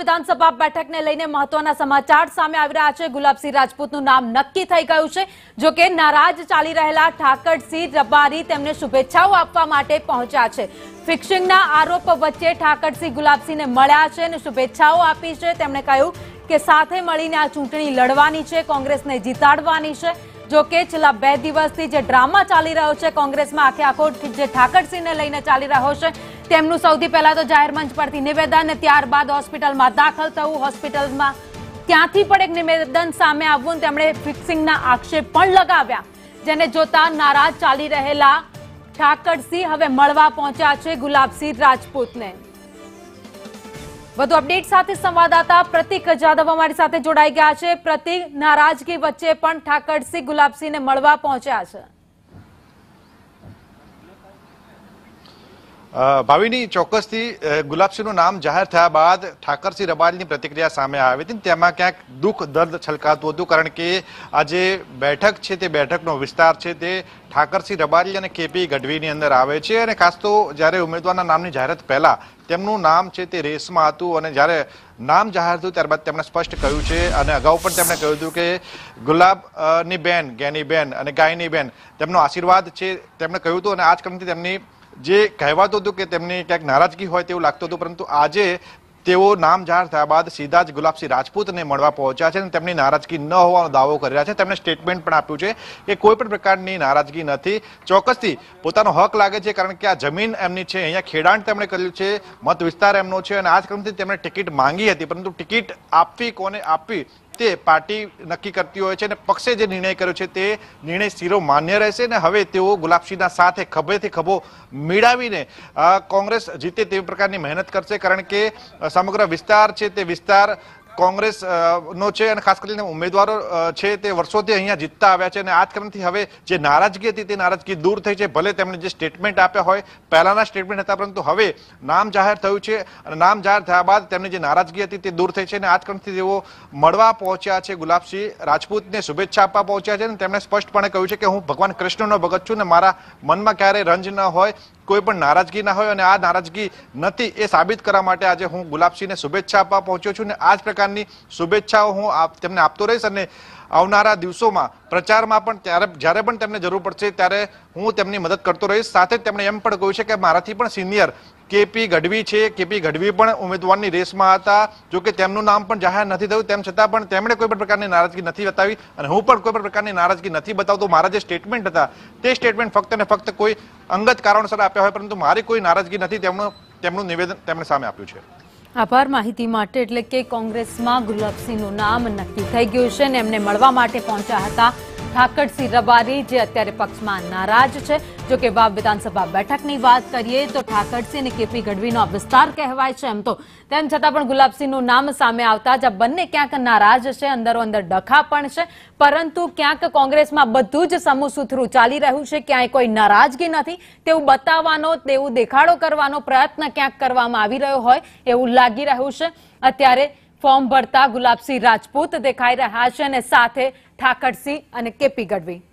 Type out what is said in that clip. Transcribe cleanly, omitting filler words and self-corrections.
વિધાનસભા બેઠકને લઈને મહત્વના સમાચાર સામે આવી રહ્યા છે। ગુલાબસિંહ રાજપૂતનું નામ નક્કી થઈ ગયું છે। જો કે નારાજ ચાલી રહેલા ઠાકરસિંહ રબારી તેમને શુભેચ્છાઓ આપવા માટે પહોંચ્યા છે। ફિક્સિંગના આરોપ વચ્ચે ઠાકરસિંહ ગુલાબસિંહને મળ્યા છે અને શુભેચ્છાઓ આપી છે। તેમણે કહ્યું કે સાથે મળીને આ ચૂંટણી લડવાની છે, કોંગ્રેસને જીતાડવાની છે। જો કે છેલ્લા 2 દિવસથી જે ડ્રામા ચાલી રહ્યો છે કોંગ્રેસમાં આખે આખો જે ઠાકરસિંહને લઈને ચાલી રહ્યો છે, તેમનું સૌથી પહેલા તો જાહેર મંચ પરથી નિવેદન અને ત્યારબાદ હોસ્પિટલમાં દાખલ થવું, હોસ્પિટલમાં ત્યાંથી પણ એક નિવેદન સામે આવવું, તેમણે ફિક્સિંગના આક્ષેપ પણ લગાવ્યા, જેને જોતા નારાજ ચાલી રહેલા ઠાકરસિંહ હવે મળવા પહોંચ્યા છે ગુલાબસિંહ રાજપૂતને। વધુ અપડેટ સાથે સંવાદદાતા પ્રતિક જાદવ અમારી સાથે જોડાઈ ગયા છે। પ્રતિક, નારાજગી વચ્ચે પણ ઠાકરસિંહ ગુલાબસિંહને મળવા પહોંચ્યા છે। ભાવિની, ચોક્કસથી ગુલાબસિંહનું નામ જાહેર થયા બાદ ઠાકરસિંહ રબારીની પ્રતિક્રિયા સામે આવી હતી। તેમાં ક્યાંક દુઃખ દર્દ છલકાતું હતું, કારણ કે આ જે બેઠક છે તે બેઠકનો વિસ્તાર છે તે ઠાકરસિંહ રબારી અને કેપી ગઢવીની અંદર આવે છે। અને ખાસ તો જ્યારે ઉમેદવારના નામની જાહેરાત પહેલા તેમનું નામ છે તે રેસમાં હતું અને જ્યારે નામ જાહેર થયું ત્યારબાદ તેમણે સ્પષ્ટ કહ્યું છે અને અગાઉ પણ તેમણે કહ્યું હતું કે ગુલાબની બેન, જ્ઞાનીબેન અને ગાયનીબેન તેમનો આશીર્વાદ છે તેમણે કહ્યું હતું। અને આ જ ક્રમથી તેમની જે કહેવાતું હતું કે તેમની ક્યાંક નારાજગી હોય તેવું લાગતું હતું, પરંતુ આજે તેઓ નામ જાહેર થયા બાદ સીધા જ ગુલાબસિંહ રાજપૂતને મળવા પહોંચ્યા છે અને તેમની નારાજગી ન હોવાનો દાવો કરી રહ્યા છે। તેમણે સ્ટેટમેન્ટ પણ આપ્યું છે કે કોઈ પણ પ્રકારની નારાજગી નથી, ચોક્કસથી પોતાનો હક લાગે છે, કારણ કે આ જમીન એમની છે, અહીંયા ખેડાણ તેમણે કર્યું છે, મત વિસ્તાર એમનો છે અને આ જ ક્રમથી તેમણે ટિકિટ માંગી હતી, પરંતુ ટિકિટ આપવી કોને આપવી તે પાર્ટી નક્કી કરતી હોય છે અને પક્ષે જે નિર્ણય કર્યો છે તે નિર્ણય શિરો માન્ય રહેશે। ને હવે તેઓ ગુલાબસિંહના સાથે ખભેથી ખભો મિલાવીને કોંગ્રેસ જીતે તેવી પ્રકારની મહેનત કરશે, કારણ કે સમગ્ર વિસ્તાર છે તે વિસ્તાર કોંગ્રેસ નો છે અને ખાસ કરીને ઉમેદવારો છે તે વર્ષોથી અહીંયા જીતતા આવ્યા છે અને આ જ ક્રમથી હવે જે નારાજગી હતી તે નારાજગી દૂર થઈ છે। ભલે તેમણે જે સ્ટેટમેન્ટ આપ્યા હોય, પહેલાના સ્ટેટમેન્ટ હતા, પરંતુ હવે નામ જાહેર થયું છે અને નામ જાહેર થયા બાદ તેમની જે નારાજગી હતી તે દૂર થઈ છે અને આ જ ક્રમથી તેઓ મળવા પહોંચ્યા છે, ગુલાબસિંહ રાજપૂતને શુભેચ્છા આપવા પહોંચ્યા છે અને તેમણે સ્પષ્ટપણે કહ્યું છે કે હું ભગવાન કૃષ્ણનો ભગત છું ને મારા મનમાં ક્યારેય રંજ ન હોય, કોઈ પણ નારાજગી ના હોય અને આ નારાજગી નથી એ સાબિત કરવા માટે આજે હું ગુલાબસિંહને શુભેચ્છા આપવા પહોંચ્યો છું ને આ જ પ્રકારની શુભેચ્છાઓ હું તેમને આપતો રહીશ અને આવનારા દિવસોમાં પ્રચારમાં પણ જ્યારે પણ તેમને જરૂર પડશે ત્યારે હું તેમની મદદ કરતો રહીશ। સાથે જ તેમણે એમ પણ કહ્યું છે કે મારાથી પણ સિનિયર કેપી ગઢવી છે, કેપી ગઢવી પણ ઉમેદવારની રેસમાં હતા, જો કે તેમનું નામ પણ જાહેર નથી થયું, તેમ છતાં પણ તેમણે કોઈ પણ પ્રકારની નારાજગી નથી બતાવી અને હું પણ કોઈ પણ પ્રકારની નારાજગી નથી બતાવતો। મારા જે સ્ટેટમેન્ટ હતા તે સ્ટેટમેન્ટ ફક્ત ને ફક્ત કોઈ અંગત કારણોસર આપ્યા હોય, પરંતુ મારી કોઈ નારાજગી નથી, તેમનું નિવેદન તેમણે સામે આપ્યું છે। આભાર માહિતી માટે। એટલે કે કોંગ્રેસમાં ગુલાબસિંહનું નામ નક્કી થઈ ગયું છે અને એમને મળવા માટે પહોંચ્યા હતા ઠાકરસિંહ રબારી, જે અત્યારે પક્ષમાં નારાજ છે। જો કે વાવ વિધાનસભા બેઠકની વાત કરીએ તો ઠાકરસિંહ અને કેપી ગઢવીનો વિસ્તાર કહેવાય છે એમ તો, તેમ છતાં પણ ગુલાબસિંહનું નામ સામે આવતા જ આ બંને ક્યાંક નારાજ છે, અંદરો અંદર ડખા પણ છે, પરંતુ ક્યાંક કોંગ્રેસમાં બધું જ સમૂહસૂત્રું ચાલી રહ્યું છે, ક્યાંય કોઈ નારાજગી નથી તેવું બતાવવાનો, તેવું દેખાડો કરવાનો પ્રયત્ન ક્યાંક કરવામાં આવી રહ્યો હોય એવું લાગી રહ્યું છે। અત્યારે ફોર્મ ભરતા ગુલાબસિંહ રાજપૂત દેખાઈ રહ્યા છે અને સાથે ઠાકરસિંહ અને કેપી ગઢવી।